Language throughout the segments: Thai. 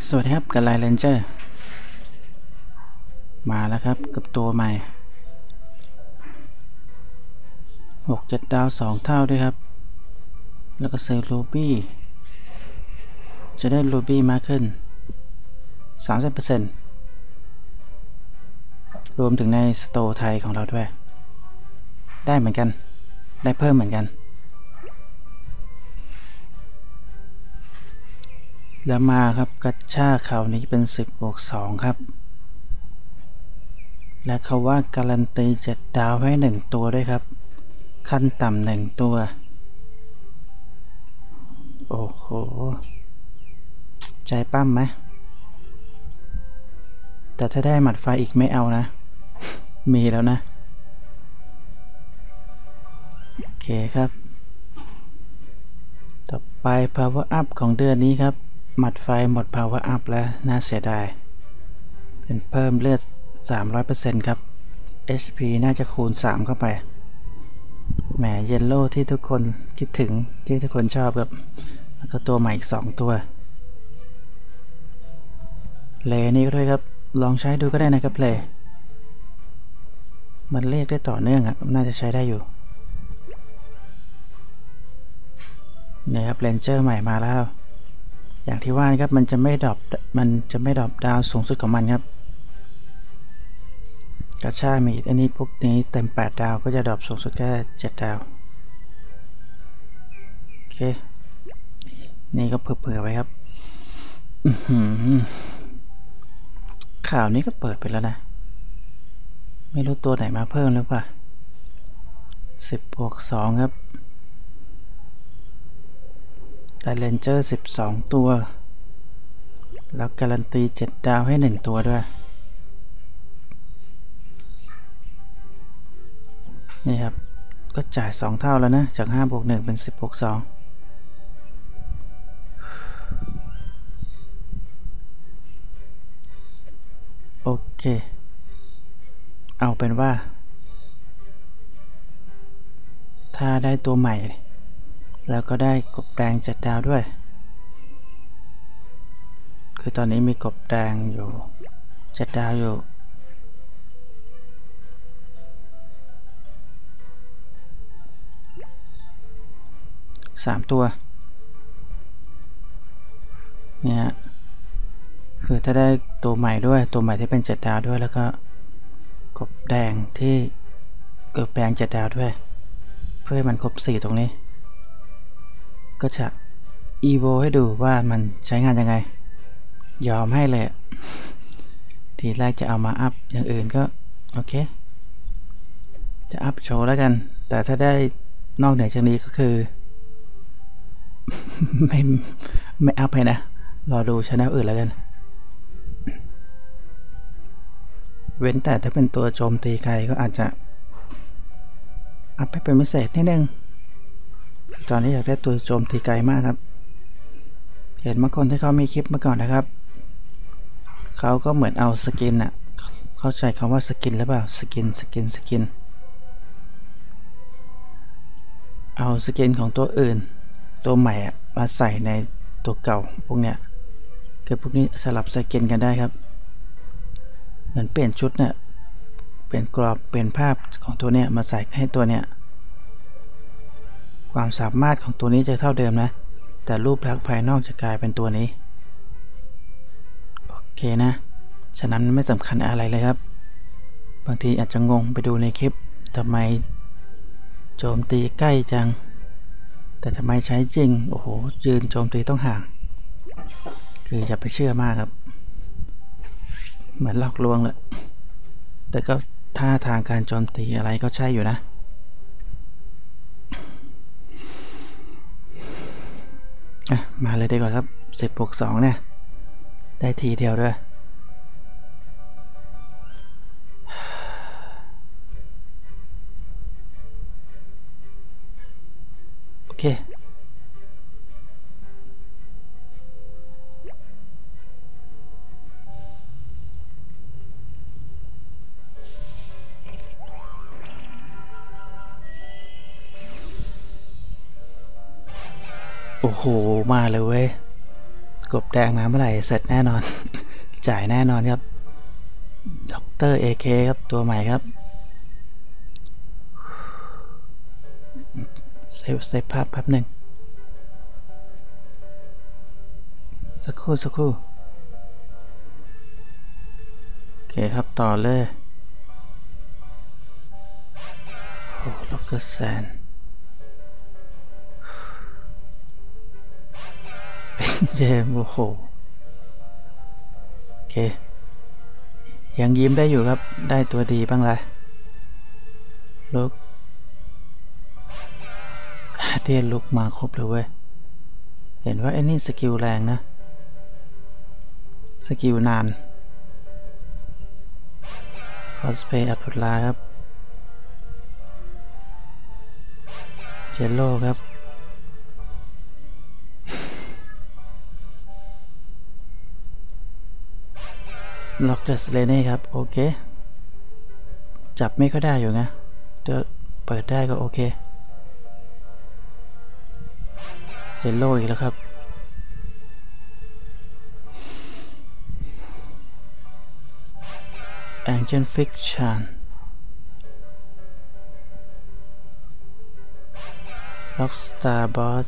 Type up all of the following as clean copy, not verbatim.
สวัสดีครับกับไลน์เรนเจอร์มาแล้วครับกับตัวใหม่6-7 ดาว2 เท่าด้วยครับแล้วก็ซื้อรูบี้จะได้รูบี้มากขึ้น 30% รวมถึงในสโตร์ไทยของเราด้วยได้เหมือนกันได้เพิ่มเหมือนกันแล้วมาครับกัชชาข่าวนี้เป็น10+2ครับและเขาว่าการันตี7 ดาวให้1ตัวด้วยครับขั้นต่ำ1ตัวโอ้โหใจปั้มไหมแต่ถ้าได้หมัดไฟอีกไม่เอานะมีแล้วนะโอเคครับต่อไป power up ของเดือนนี้ครับหมัดไฟหมด power up แล้วน่าเสียดายเป็นเพิ่มเลือด 300% ครับ HP น่าจะคูณ 3 เข้าไปแหมเยลโล่ที่ทุกคนคิดถึงที่ทุกคนชอบครับแล้วก็ตัวใหม่อีก2ตัวเลนี่ก็ด้วยครับลองใช้ดูก็ได้นะครับเลมันเรียกได้ต่อเนื่องอ่ะน่าจะใช้ได้อยู่นี่ครับเรนเจอร์ใหม่มาแล้วอย่างที่ว่านะครับมันจะไม่ดรอปดาวสูงสุดของมันครับกระชากมีอันนี้พวกนี้เต็ม8 ดาวก็จะดรอปสูงสุดแค่7 ดาวโอเคนี่ก็เผื่อไว้ครับข่าวนี้ก็เปิดไปแล้วนะไม่รู้ตัวไหนมาเพิ่มหรือเปล่า10+2ครับได้เรนเจอร์12 ตัวแล้วการันตี7 ดาวให้1ตัวด้วยนี่ครับก็จ่าย2 เท่าแล้วนะจาก5+1เป็น10+2โอเคเอาเป็นว่าถ้าได้ตัวใหม่แล้วก็ได้กบแดง7 ดาวด้วยคือตอนนี้มีกบแดงอยู่7 ดาวอยู่3 ตัวเนี่ยคือถ้าได้ตัวใหม่ด้วยตัวใหม่ที่เป็น7 ดาวด้วยแล้วก็กบแดงที่กบแดง7 ดาวด้วยเพื่อให้มันครบ4ตรงนี้ก็จะอีโวให้ดูว่ามันใช้งานยังไงยอมให้เลยทีแรกจะเอามาอัพอย่างอื่นก็โอเคจะอัพโชว์แล้วกันแต่ถ้าได้นอกเหนือจากนี้ก็คือไม่อัพให้นะรอดูชแนลอื่นแล้วกันเว้นแต่ถ้าเป็นตัวโจมตีไกลก็อาจจะอัพให้เป็นพิเศษนิดนึงตอนนี้อยากได้ตัวโจมตีไกลมากครับเห็นเมื่อก่อนที่เขามีคลิปมาก่อนนะครับเขาก็เหมือนเอาสกินอะเข้าใจคำว่าสกินหรือเปล่าสกินเอาสกินของตัวอื่นตัวใหม่มาใส่ในตัวเก่าพวกเนี้ยคือพวกนี้สลับสกินกันได้ครับเหมือนเปลี่ยนชุดเนี่ยเปลี่ยนกรอบเปลี่ยนภาพของตัวเนี้ยมาใส่ให้ตัวเนี้ยความสามารถของตัวนี้จะเท่าเดิมนะแต่รูปลักษณ์ภายนอกจะกลายเป็นตัวนี้โอเคนะฉะนั้นไม่สำคัญอะไรเลยครับบางทีอาจจะงงไปดูในคลิปทำไมโจมตีใกล้จังแต่ทำไมใช้จริงโอ้โหยืนโจมตีต้องห่างคืออย่าไปเชื่อมากครับเหมือนหลอกลวงแหละแต่ก็ท่าทางการโจมตีอะไรก็ใช่อยู่นะมาเลยดีกว่าครับ10+2เนี่ยได้ทีเดียวด้วยโอเคโอ้โหมาเลยเว้ยกบแดงมาเมื่อไหร่เสร็จแน่นอน จ่ายแน่นอนครับด็อกเตอร์เอเคครับตัวใหม่ครับเซฟภาพแป๊บหนึ่งสักครู่โอเคครับต่อเลยโอ้ล็อกเกอร์แซนเป็นเจมโอ้โหโอเคยังยิ้มได้อยู่ครับได้ตัวดีบ้างละลุกเดียนลุกมาครบเลยเว้ยเห็นว่าไอ้นี่สกิลแรงนะสกิลนานคอสเพย์อัปลาครับเยลโล่ครับล็อกเดสเลเน่ครับโอเคจับไม่ค่อยได้อยู่ไงจะเปิดได้ก็โอเคเยลโล่อีกแล้วครับแองเจิลฟิกชันล็อกสตาร์บอส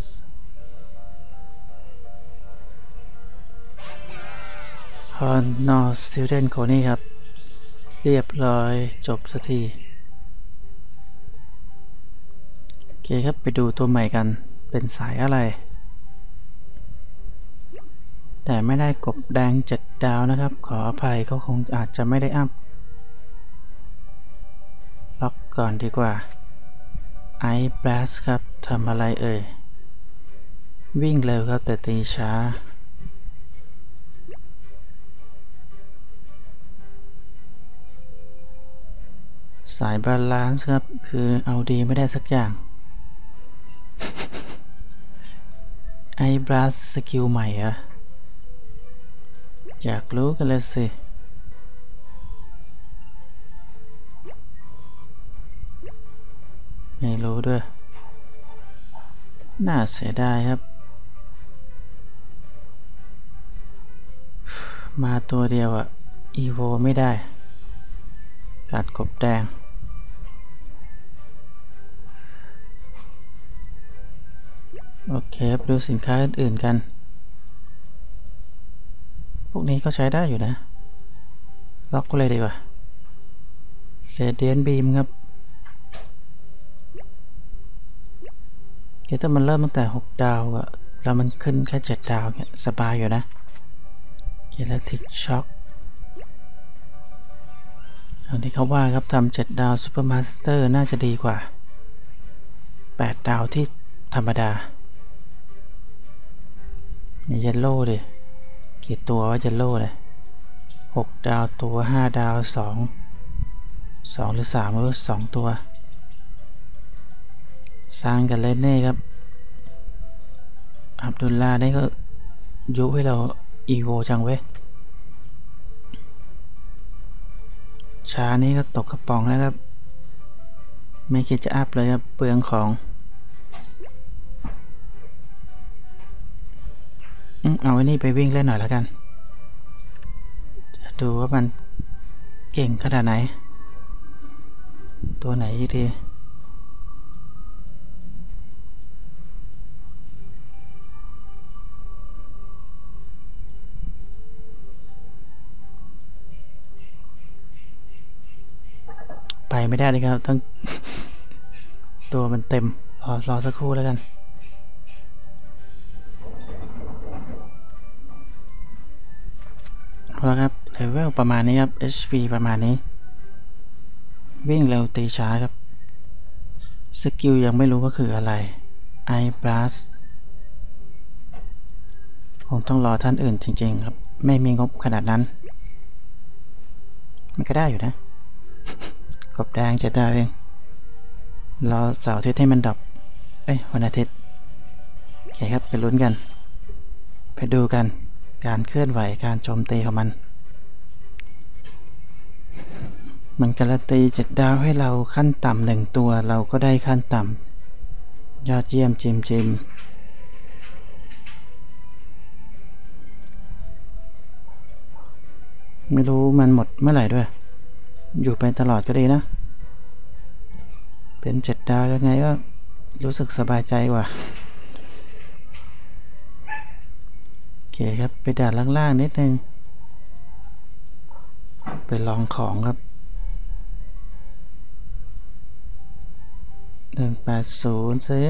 ฮอนนอร์สติวเดนโคนี่ครับเรียบร้อยจบสักทีโอเคครับไปดูตัวใหม่กันเป็นสายอะไรแต่ไม่ได้กบแดง7 ดาวนะครับขออภัยเขาคงอาจจะไม่ได้อัพล็อกก่อนดีกว่าไอซ์บลัสครับทำอะไรเอ่ยวิ่งเร็วครับแต่ตีช้าสายบาลานซ์ครับคือเอาดีไม่ได้สักอย่าง ไอซ์บลัสสกิลใหม่อะอยากรู้กันเลยสิไม่รู้ด้วยน่าเสียดายครับมาตัวเดียวอะอีโวไม่ได้ขาดกบแดงโอเคไปดูสินค้าอื่นๆกันพวกนี้ก็ใช้ได้อยู่นะล็อกก็เลยดีกว่าเรเดียนบีมครับถ้ามันเริ่มตั้งแต่6 ดาวอะแล้วมันขึ้นแค่7 ดาวเนี่ยสบายอยู่นะอิเล็กทริกช็อคอย่างที่เขาว่าครับทำ7 ดาวซูเปอร์มาสเตอร์น่าจะดีกว่า8 ดาวที่ธรรมดานี่เยลโล่ดิกี่ตัวว่าเยลโล่เลย6 ดาวตัว5 ดาว2หรือ3หรือ2 ตัวสร้างกันเล่นเน่ครับอับดุลลาได้ก็ยุให้เราอีโวจังเว้ยช้านี้ก็ตกกระป๋องแล้วครับไม่คิดจะอัพเลยครับเปลืองของเอาไว้นี่ไปวิ่งเล่นหน่อยแล้วกันดูว่ามันเก่งขนาดไหนตัวไหนอีกทีไปไม่ได้เลยครับต้อง ตัวมันเต็มรอสักครู่แล้วกันแล้วครับเลเวลประมาณนี้ครับ HP ประมาณนี้วิ่งเร็วตีช้าครับสกิลยังไม่รู้ว่าคืออะไร I Blast คงต้องรอท่านอื่นจริงๆครับไม่มีงบขนาดนั้นมันก็ได้อยู่นะ กบแดง7 ดาวเองรอเสาร์อาทิตย์ให้มันดับวันอาทิตย์โอเคครับไปลุ้นกันไปดูกันการเคลื่อนไหวการโจมตีของมันการันตี7 ดาวให้เราขั้นต่ำ1 ตัวเราก็ได้ขั้นต่ำยอดเยี่ยมจิมไม่รู้มันหมดเมื่อไหร่ด้วยอยู่ไปตลอดก็ดีนะเป็น7 ดาวยังไงก็รู้สึกสบายใจกว่าโอเคครับไปด่านล่างๆนิดนึงไปลองของครับ180ซิ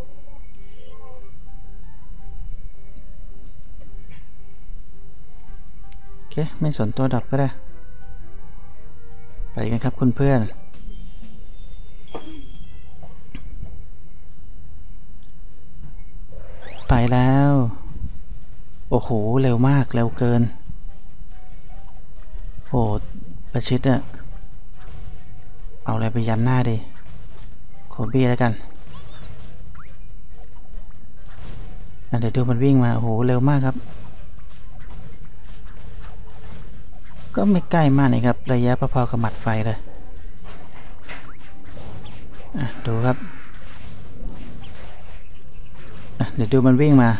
โอเคไม่สนตัวดับก็ได้ไปกันครับคุณเพื่อนไปแล้วโอ้โหเร็วมากเร็วเกินโอ้ประชิดอะเอาอะไรไปยันหน้าดิโคบี้แล้วกันเดี๋ยวดูมันวิ่งมาโอ้โหเร็วมากครับก็ไม่ใกล้มากนะครับระยะพอๆกับหมัดไฟเลยดูครับเดี๋ยวดูมันวิ่งมา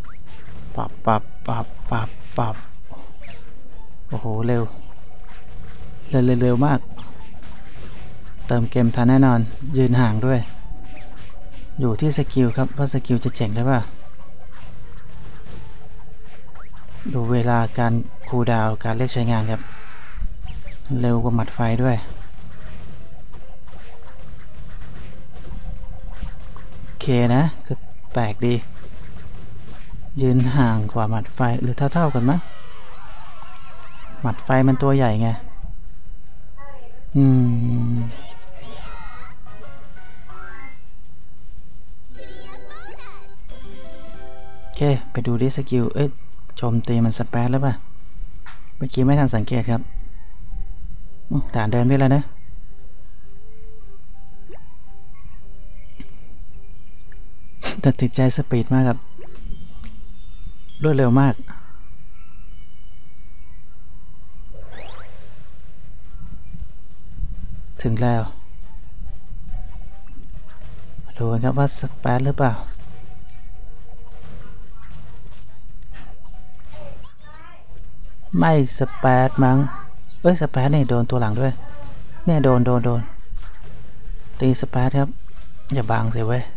ปับโอ้โหเร็วมากเติมเกมทันแน่นอนยืนห่างด้วยอยู่ที่สกิลครับว่าสกิลจะเจ๋งได้ป่ะดูเวลาการคูลดาวน์การเรียกใช้งานครับเร็วกว่าหมัดไฟด้วยโอเคนะคือแปลกดียืนห่างกว่าหมัดไฟหรือเท่ากันมั้งหมัดไฟมันตัวใหญ่ไงโอเคไปดูดิสกิลโจมตีมันสเปซแล้วป่ะเมื่อกี้ไม่ทันสังเกตครับด่านเดิมด้วยแล้วนะแต่ติดใจสปีดมากครับรวดเร็วมากถึงแล้วดูกันครับว่าสเปซหรือเปล่าไม่สเปซมั้งสเปซเนี่ยโดนตัวหลังด้วยเนี่ยโดนตีสเปซครับอย่าบังสิเว้ย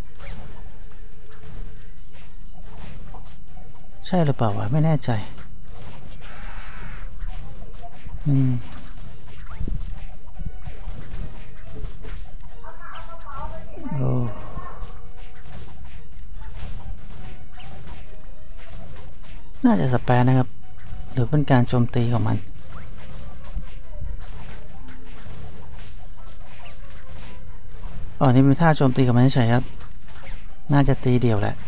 ใช่หรือเปล่าวะไม่แน่ใจโอ้น่าจะสเปซนะครับหรือเป็นการโจมตีของมันนี่เป็นท่าโจมตีของมันใช่ครับน่าจะตีเดี่ยวแหละ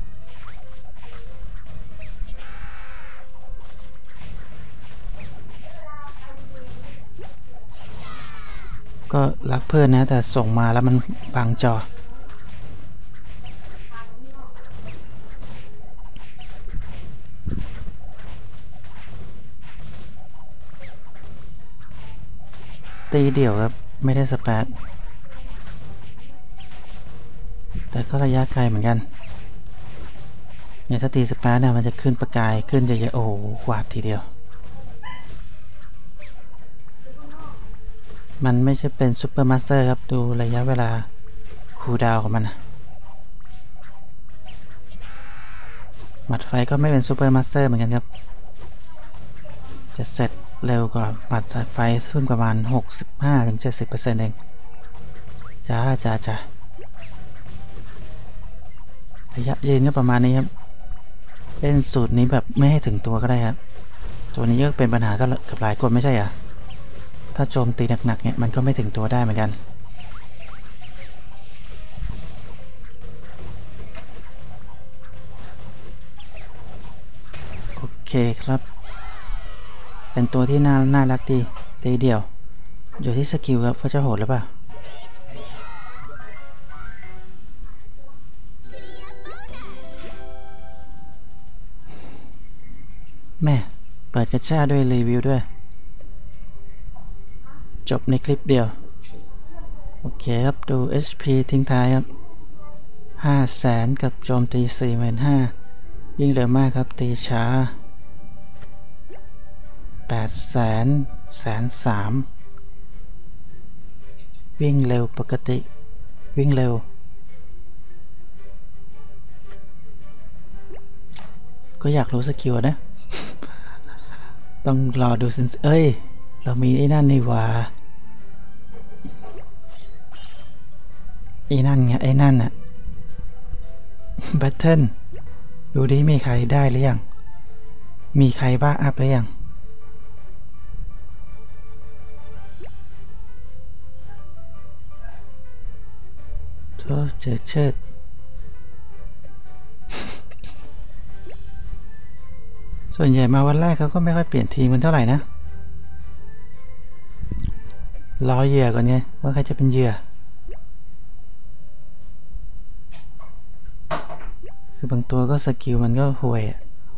ก็รักเพื่อนนะแต่ส่งมาแล้วมันบังจอตีเดี่ยวครับไม่ได้สเปซแต่ก็ระยะไกลเหมือนกันเนี่ยถ้าตีสเปซเนี่ยมันจะขึ้นประกายขึ้นเยอะๆโอ้โหกวาดทีเดียวมันไม่ใช่เป็นซูเปอร์มาสเตอร์ครับดูระยะเวลาคูลดาวน์ของมันหมัดไฟก็ไม่เป็นซูเปอร์มาสเตอร์เหมือนกันครับจะเสร็จเร็วกว่าหมัดสายไฟซึ่งประมาณ 65-70% เองจ้าระยะยืนก็ประมาณนี้ครับเล่นสูตรนี้แบบไม่ให้ถึงตัวก็ได้ครับตัวนี้ก็เป็นปัญหากับหลายคนไม่ใช่เหรอถ้าโจมตีหนักๆเนี่ยมันก็ไม่ถึงตัวได้เหมือนกันโอเคครับเป็นตัวที่น่ารักดีตีเดี่ยวอยู่ที่สกิลครับว่าจะโหดหรือเปล่าแม่เปิดกระชากด้วยรีวิวด้วยจบในคลิปเดียวโอเคครับดู HP ทิ้งท้ายครับ500,000กับโจมตี 45,000ยิ่งเร็วมากครับตีช้า 800,000 130,000วิ่งเร็วปกติวิ่งเร็วก็อยากรู้สกิลนะ ต้องรอดูสิเอ้ยเรามีไอ้นั่นนี่หว่าไอ้นั่นไงไอ้นั่นน่ะแบทเทิลดูดิมีใครได้หรือยังมีใครบ้าอัพหรือยังโธ่เชิดส่วนใหญ่มาวันแรกเขาก็ไม่ค่อยเปลี่ยนทีมกันเท่าไหร่นะรอเหยื่อก่อนไงว่าใครจะเป็นเหยื่อคือบางตัวก็สกิลมันก็ห่วย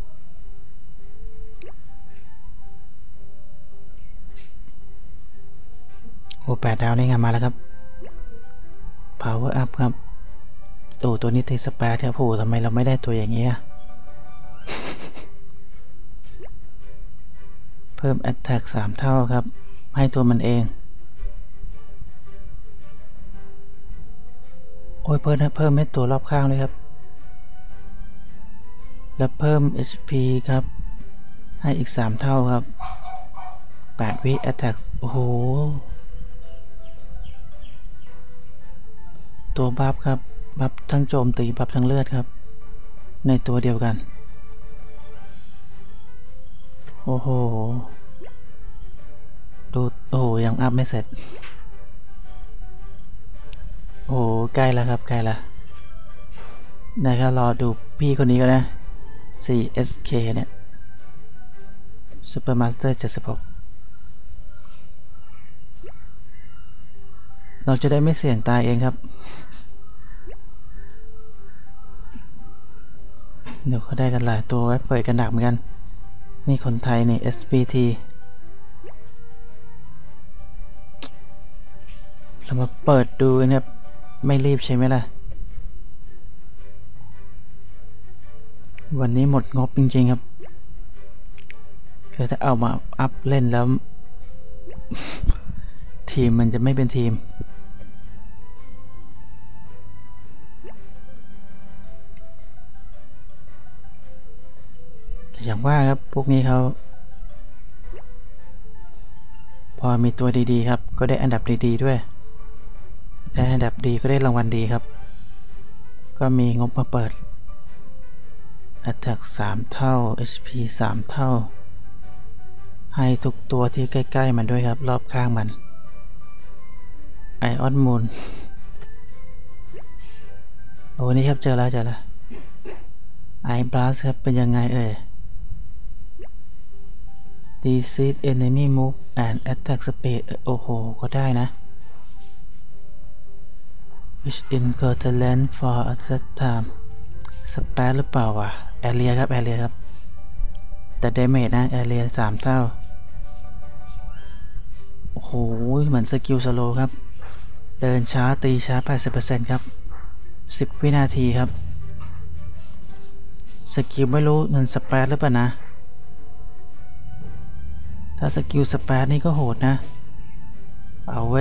โอ้8 ดาวนี่ไงมาแล้วครับ Power Up ครับตัวนี้ตีสเปรครับโหทำไมเราไม่ได้ตัวอย่างเงี้ย เพิ่ม Attack 3 เท่าครับให้ตัวมันเองโอ้ยเพิ่มให้ตัวรอบข้างเลยครับแล้วเพิ่ม HP ครับให้อีก3 เท่าครับ8 วิ Attack โอ้โหตัวบัฟครับบัฟทั้งโจมตีบัฟทั้งเลือดครับในตัวเดียวกันโอ้โหดูโอ้โหยังอัพไม่เสร็จโอ้โหใกล้แล้วครับใกล้แล้วนะครับรอดูพี่คนนี้ก็นะ 4SK เนี่ย Super Master 76เราจะได้ไม่เสี่ยงตายเองครับเดี๋ยวเขาได้กันหลายตัวไว้เปิดกันหนักเหมือนกันนี่คนไทยนี่ SPT เรามาเปิดดูนะครับไม่รีบใช่ไหมล่ะวันนี้หมดงบจริงๆครับคือถ้าเอามาอัพเล่นแล้ว ทีมมันจะไม่เป็นทีมแต่อย่างว่าครับพวกนี้เขาพอมีตัวดีๆครับก็ได้อันดับดีๆด้วยได้อันดับดีก็ได้รางวัลดีครับก็มีงบมาเปิด Attack 3 เท่า HP 3 เท่าให้ทุกตัวที่ใกล้ๆมันด้วยครับรอบข้างมันไอออนมูนโอ้นี่ครับเจอแล้วไอบลัสครับเป็นยังไงDecrease enemy move and attack speed โอ้โหก็ได้นะ which increase the length for a set time สเปซหรือเปล่าวะแอเรียครับแต่ damage นะแอเรีย3 เท่าโอ้โหเหมือนสกิลสโลครับเดินช้าตีช้า 80% ครับ10 วินาทีครับสกิลไม่รู้มันสเปซหรือเปล่านะถ้าสกิลสเปซนี่ก็โหดนะเอาไว้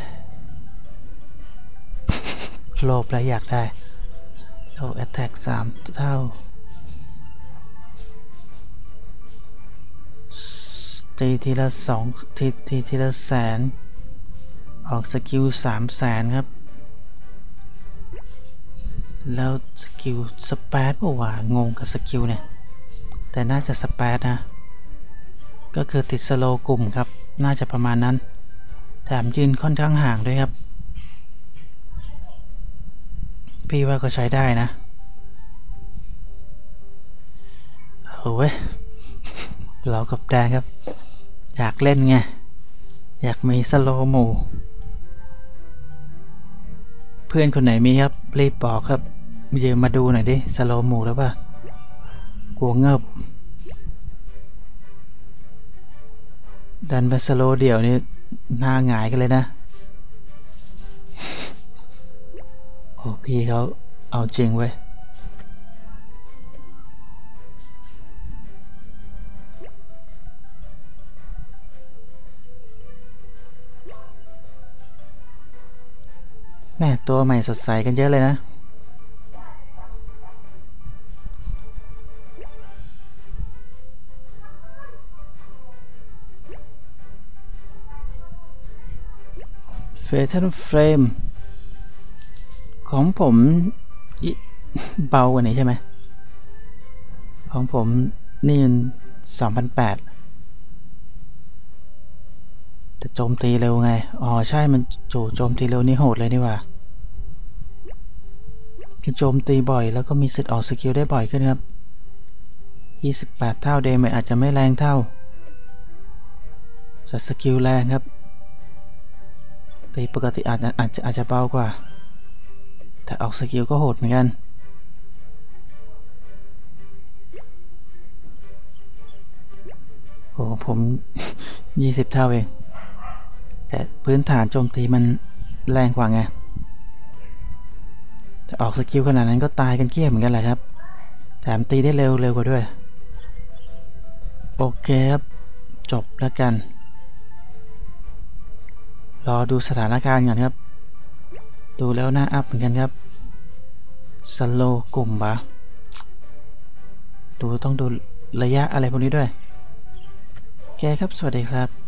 โลภแล้วอยากได้เอา attack 3 เท่าตีทีละ2ทีละแสนออกสกิล300,000ครับแล้วสกิลสเปซว่างงกับสกิลเนี่ยแต่น่าจะสเปซนะก็คือติดสโลกลุ่มครับน่าจะประมาณนั้นแถมยืนค่อนข้างห่างด้วยครับพี่ว่าก็ใช้ได้นะโอ้ยเรากับแดงครับอยากเล่นไงอยากมีสโลหมู่เพื่อนคนไหนมีครับรีบบอกครับยืมมาดูหน่อยดิสโลหมู่แล้วป่ะกลัวเงิบดันไปสโลเดี่ยวนี่หน้าหงายกันเลยนะโอ้พี่เขาเอาจริงเว้ยม่ตัวใหม่สดใสกันเยอะเลยนะเฟเธอร์เฟรมของผมเบากว่านี้ใช่ไหมของผมนี่มัน2008แต่โจมตีเร็วไงอ๋อใช่มันโจมตีเร็วนี่โหดเลยนี่หว่าคือโจมตีบ่อยแล้วก็มีสิทธิ์ออกสกิลได้บ่อยขึ้นครับ28 เท่าเดเมจอาจจะไม่แรงเท่าแต่สกิลแรงครับตีปกติอาจจะเบากว่าแต่ออกสกิลก็โหดเหมือนกันโอ้ผม20 เท่าเองแต่พื้นฐานโจมตีมันแรงกว่าไงแต่ออกสกิลขนาดนั้นก็ตายกันเกลี้ยงเหมือนกันแหละครับแถมตีได้เร็วกว่าด้วยโอเคครับจบแล้วกันรอดูสถานการณ์ก่อนครับดูแล้วน่าอัพเหมือนกันครับสโลกลุ่มปะต้องดูระยะอะไรพวกนี้ด้วยโอเคครับสวัสดีครับ